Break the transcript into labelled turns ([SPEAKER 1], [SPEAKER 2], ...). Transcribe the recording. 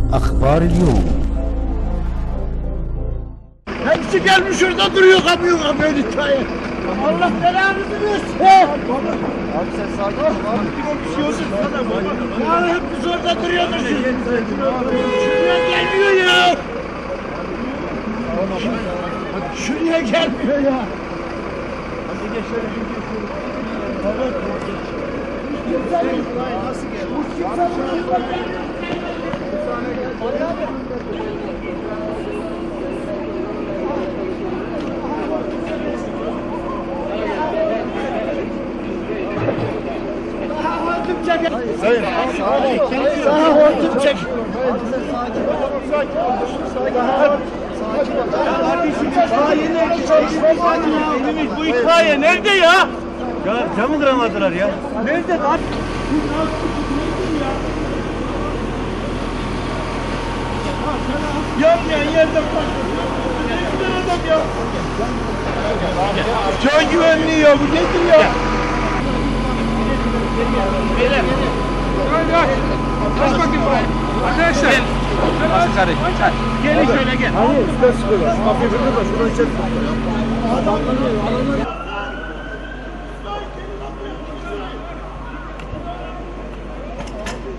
[SPEAKER 1] أخبار اليوم.
[SPEAKER 2] Hepsi gelmiş orada duruyor kamyon hikaye. Allah belanızı versin.
[SPEAKER 3] Abi sen sakin ol abi.
[SPEAKER 2] Konuşuyorsun sana baba. Ya hepsi orada duruyordur siz. Şuraya gelmiyor ya. Şuraya gelmiyor ya.
[SPEAKER 3] Hadi geç şöyle.
[SPEAKER 2] Evet.
[SPEAKER 3] Nasıl geldi?
[SPEAKER 2] Hortum çek.
[SPEAKER 3] Hayır.
[SPEAKER 2] Daha hortum çek.
[SPEAKER 3] Daha yeni çalışma
[SPEAKER 2] Bu hikaye nerede ya?
[SPEAKER 3] Ya camı kıramadılar ya.
[SPEAKER 2] Nerede lan? Yanmayan yerden bak. Ne güzel adam ya. Can güvenliği ya bu nedir ya? Beyler. Kaç bakayım buraya. Arkadaşlar. Gelin şöyle gel.
[SPEAKER 3] Hayır, üstte sıkıyorlar. Kapıyı kırdı da şuradan çek.